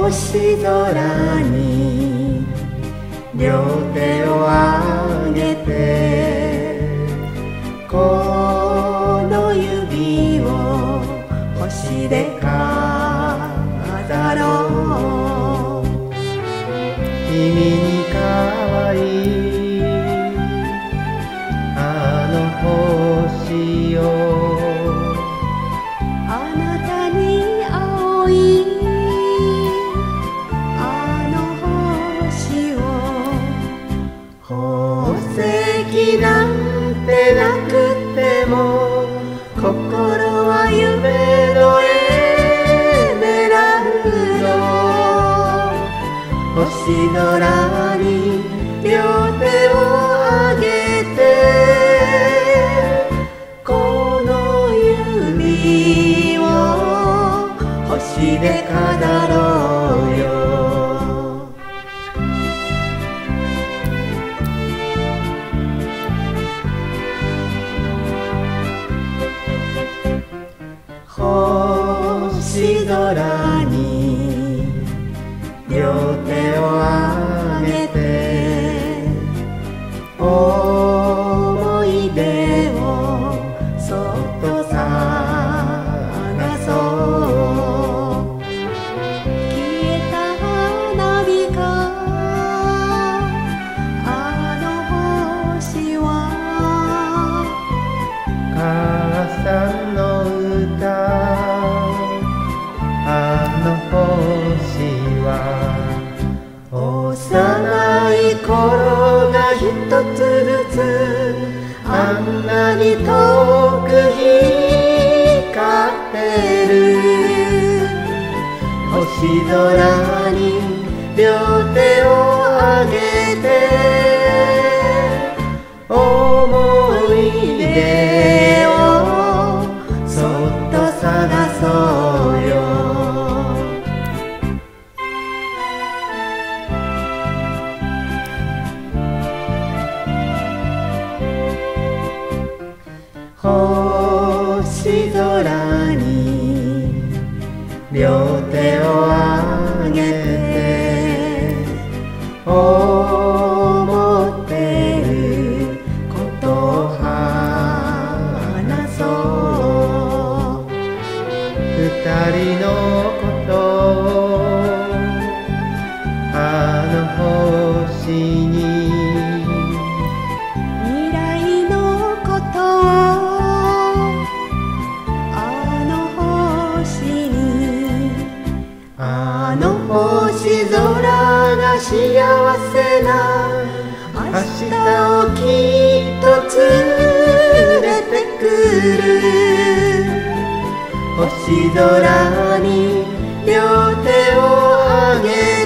星空に両手をあげて、この指を星で飾ろう。君に可愛いあの星よ、 あなたに青いあの星を。 宝石なんてなくても心は夢のエメラルド。星空に両手をあげて、この指を星で飾ろうよ。星空に両手をあげて、思い出をそっと探そう。 消えた花火かあの星は。 母さんの歌、あの星は幼い頃が一つずつあんなに遠く光ってる。星空に両手をあげて、思い出をそっと探そうよ。星空に両手をあげて、思ってることを話そう。二人のことをあの星に、 未来のことをあの星に。 あの星空が幸せな明日をきっと連れてくる。星空に両手をあげ